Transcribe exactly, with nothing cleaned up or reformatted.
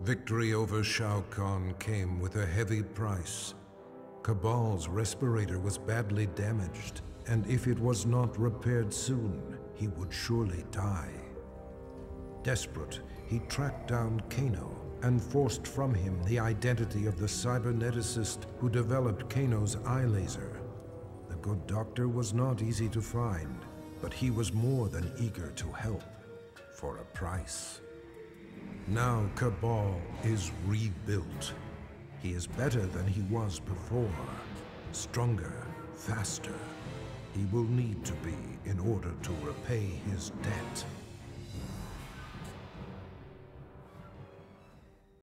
Victory over Shao Kahn came with a heavy price. Kabal's respirator was badly damaged, and if it was not repaired soon, he would surely die. Desperate, he tracked down Kano and forced from him the identity of the cyberneticist who developed Kano's eye laser. The good doctor was not easy to find, but he was more than eager to help, for a price. Now Kabal is rebuilt. He is better than he was before, stronger, faster. He will need to be in order to repay his debt.